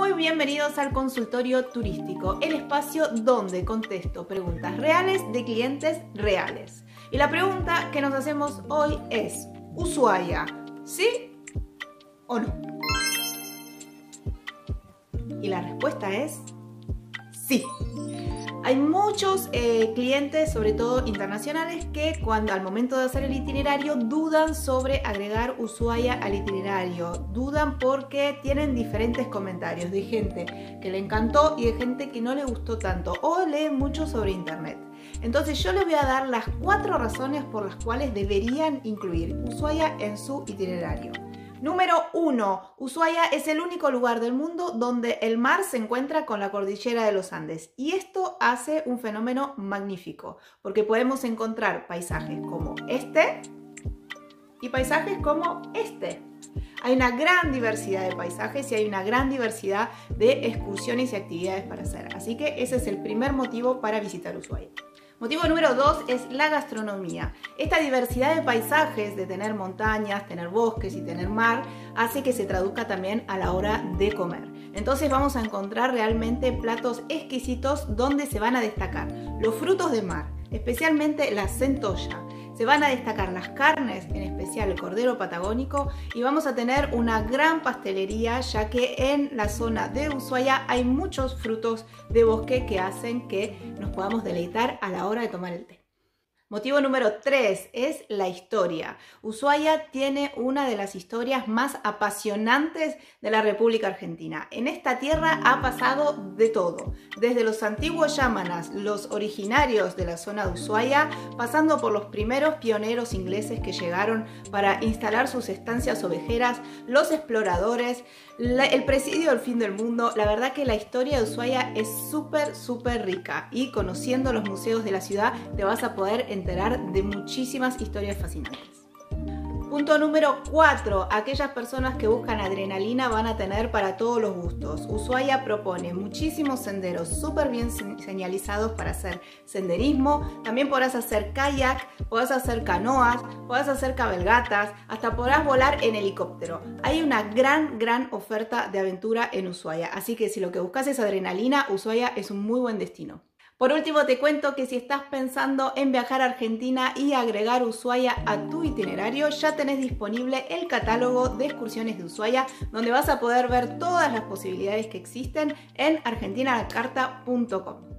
Muy bienvenidos al consultorio turístico, el espacio donde contesto preguntas reales de clientes reales. Y la pregunta que nos hacemos hoy es, ¿Ushuaia, sí o no? Y la respuesta es sí. Hay muchos clientes, sobre todo internacionales, que al momento de hacer el itinerario dudan sobre agregar Ushuaia al itinerario. Dudan porque tienen diferentes comentarios de gente que le encantó y de gente que no le gustó tanto o lee mucho sobre internet. Entonces yo les voy a dar las 4 razones por las cuales deberían incluir Ushuaia en su itinerario. Número 1. Ushuaia es el único lugar del mundo donde el mar se encuentra con la cordillera de los Andes y esto hace un fenómeno magnífico porque podemos encontrar paisajes como este y paisajes como este. Hay una gran diversidad de paisajes y hay una gran diversidad de excursiones y actividades para hacer, así que ese es el primer motivo para visitar Ushuaia. Motivo número 2 es la gastronomía. Esta diversidad de paisajes, de tener montañas, tener bosques y tener mar, hace que se traduzca también a la hora de comer. Entonces vamos a encontrar realmente platos exquisitos donde se van a destacar los frutos de mar, especialmente la centolla. Se van a destacar las carnes, en especial el cordero patagónico, y vamos a tener una gran pastelería, ya que en la zona de Ushuaia hay muchos frutos de bosque que hacen que nos podamos deleitar a la hora de tomar el té. Motivo número 3 es la historia. Ushuaia tiene una de las historias más apasionantes de la República Argentina. En esta tierra ha pasado de todo, desde los antiguos yámanas, los originarios de la zona de Ushuaia, pasando por los primeros pioneros ingleses que llegaron para instalar sus estancias ovejeras, los exploradores, el presidio del fin del mundo. La verdad que la historia de Ushuaia es súper rica y conociendo los museos de la ciudad te vas a poder enterar de muchísimas historias fascinantes. Punto número 4. Aquellas personas que buscan adrenalina van a tener para todos los gustos. Ushuaia propone muchísimos senderos súper bien señalizados para hacer senderismo. También podrás hacer kayak, podrás hacer canoas, podrás hacer cabalgatas, hasta podrás volar en helicóptero. Hay una gran oferta de aventura en Ushuaia, así que si lo que buscas es adrenalina, Ushuaia es un muy buen destino. Por último, te cuento que si estás pensando en viajar a Argentina y agregar Ushuaia a tu itinerario, ya tenés disponible el catálogo de excursiones de Ushuaia, donde vas a poder ver todas las posibilidades que existen en argentinaalacarta.com.